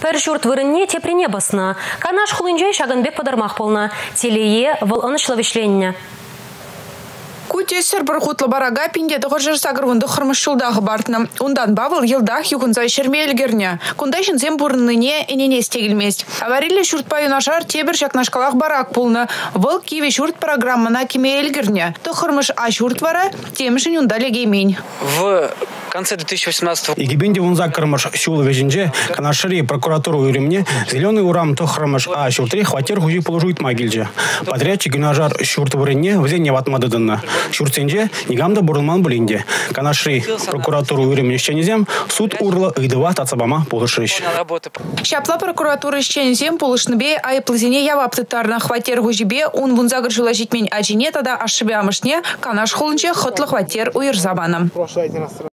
Пір жұрт вырынне тепрене басына. Канаш хулынжай шагынбек подармақ болна. Телее выл онышлы вишленне. Кутесер бір құтлы барага пинде дұғыржыр сағырвынды қырмышшылдағы бартына. Ондан бавыл елдақ юғынзай шермелгерне. Күндайшын зем бұрыныне енене стегілмест. Аварилі шүртпай ұнашар тебір шакнашқалақ барак болны. Выл киве шүрт программына кемелгерне. Тұқырмыш а шүрт вара темішін үндалеге мень. В конце 2018 Егибенде вунза кырмыш сюлы вежинже, канашыри прокуратуру уремне, зеленый урам тұқырмыш а шүртри хватер хужи положует магильже. Подрядчик гюнажар шүрт вырынне взенне ватмадыдынна. Шүртсенже негамда бурылман булинде. Канашыри прокуратуру уремне щенезем, суд урлы ыдыва тацабама полышрыш. Шапла прокуратура щенезем полышныбе айыплызене яваптытарна хватер хужибе он вунза гыржыла житмен ажине тада ашшыбе амышне канаш хулынче хытлы хватер уйырзабаным.